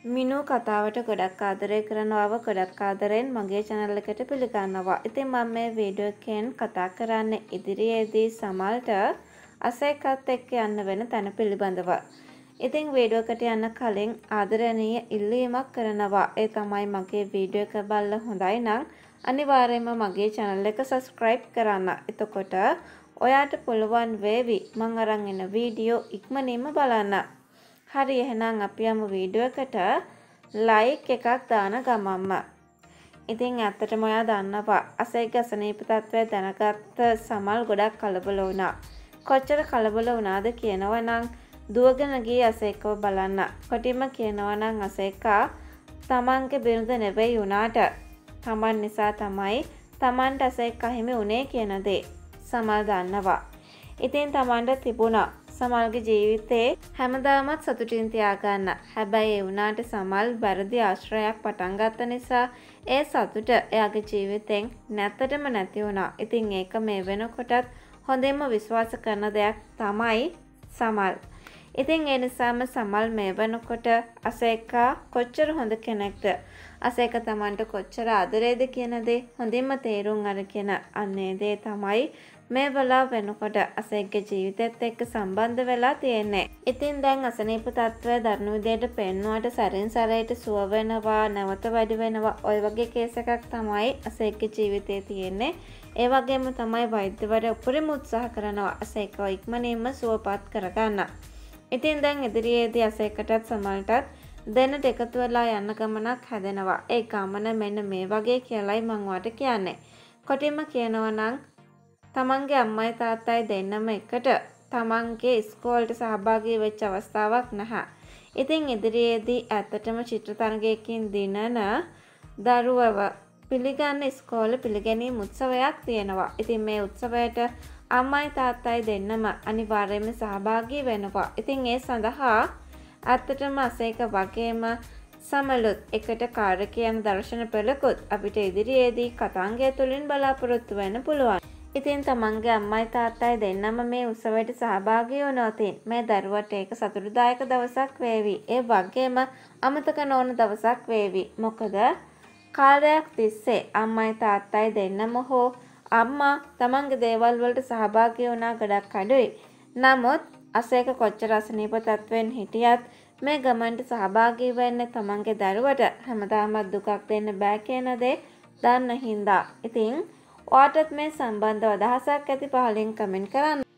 මිනු කතාවට ගොඩක් ආදරය කරනවාව ගොඩක් ආදරෙන් මගේ channel එකට පිළිගන්නවා. ඉතින් මම මේ වීඩියෝ එකෙන් කතා කරන්නේ ඉදිරියේදී සමල්ට අසේකත් එක්ක යන්න වෙන තැන පිළිබඳව. ඉතින් වීඩියෝ එකට යන්න කලින් ආදරණීය ඉල්ලීමක් කරනවා. ඒ තමයි මගේ වීඩියෝ එක බලලා හොඳයි නම් අනිවාර්යයෙන්ම මගේ channel එක subscribe කරන්න. එතකොට ඔයාට පුළුවන් වේවි මම අරන් එන වීඩියෝ ඉක්මනින්ම බලන්න. හරි එහෙනම් අපි යමු වීඩියෝ එකට ලයික් එකක් දාන ගමන්ම. ඉතින් ඇත්තටම ඔයා දන්නවා අසේක අසනීප තත්ත්වය දැනගත්ත සමල් ගොඩක් කලබල වුණා. කොච්චර කලබල වුණාද කියනවා නම් දුවගෙන ගියේ අසේකව බලන්න. කොටින්ම කියනවා නම් අසේකා තමන්ගේ බිරිඳ නෙවෙයි වුණාට තමන් නිසා තමයි තමන්ට අසේක හිමි උනේ කියන දේ සමල් දන්නවා. ඉතින් තමන්ට තිබුණා සමල්ගේ ජීවිතේ හැමදාමත් සතුටින් තියාගන්න. හැබැයි ඒ වුණාට සමල් වැරදි ආශ්‍රයයක් පටන් ගත්ත නිසා ඒ සතුට එයාගේ ජීවිතෙන් නැත්තටම නැති වුණා. ඉතින් ඒක මේ වෙනකොටත් හොඳින්ම විශ්වාස කරන දෙයක් තමයි සමල්. ඉතින් ඒ නිසාම සමල් මේ වෙනකොට අසේකා කොච්චර හොඳ කෙනෙක්ද, අසේක තමන්ට කොච්චර ආදරේද කියන දේ හොඳින්ම තේරුම් අරගෙන අන්නේ දේ තමයි මේ වෙලාව වෙනකොට අසේකගේ ජීවිතෙත් එක්ක සම්බන්ධ වෙලා තියෙන්නේ. ඉතින් දැන් අසනීප තත්ත්වය දරුණු විදියට පෙන්නුවට සැරින් සැරේට සුව වෙනවා, නැවත වැඩි වෙනවා. ওই වගේ කේස් එකක් තමයි අසේකගේ ජීවිතේ තියෙන්නේ. ඒ වගේම තමයි වෛද්‍යවරයා උපරිම උත්සාහ කරනවා අසේකව ඉක්මනින්ම සුවපත් කරගන්න. ඉතින් දැන් ඉදිරියේදී අසේකටත් සමල්ටත් දෙන්නට එකතු වෙලා යන්න ගමනක් හැදෙනවා. ඒ ගමන මෙන්න මේ වගේ කියලායි මම ඔයාලට කියන්නේ. කොටින්ම කියනවා නම් තමන්ගේ අම්මයි තාත්තයි දෙන්නම එකට තමන්ගේ ඉස්කෝලේට සහභාගී වෙච්ච අවස්ථාවක් නැහැ. ඉතින් ඉදිරියේදී ඇත්තටම චිත්‍ර තරගයකින් දිනන දරුවව පිළිගන්න ඉස්කෝලේ පිළිගැනීම් උත්සවයක් තියෙනවා. ඉතින් මේ උත්සවයට අම්මයි තාත්තයි දෙන්නම අනිවාර්යයෙන්ම සහභාගී වෙනවා. ඉතින් ඒ සඳහා ඇත්තටම අසේක වගේම සමලුත් එකට කාර්යකයන් දර්ශන පෙළකුත් අපිට ඉදිරියේදී කතාංගය තුලින් බලාපොරොත්තු වෙන්න පුළුවන්. ඉතින් තමන්ගේ අම්මයි තාත්තයි දෙන්නම මේ උත්සවයට සහභාගී වුණොත් මේ දරුවට ඒක සතුටුදායක දවසක් වේවි. ඒ වගේම අමතක නොවන දවසක් වේවි. මොකද කාලයක් තිස්සේ අම්මයි තාත්තයි දෙන්නම හෝ අම්මා තමන්ගේ දේවල් වලට සහභාගී වුණා ගොඩක් අඩුයි. නමුත් අසේක කොච්චර අසනීප තත්වෙන් හිටියත් මේ ගමන්ට සහභාගී වෙන්නේ තමන්ගේ දරුවට හැමදාම දුකක් දෙන්න බෑ කියන දේ දන්න හින්දා. ඉතින් ඔයාටත් මේ සම්බන්ධව අදහසක් ඇති පහලින් කමෙන්ට් කරන්න.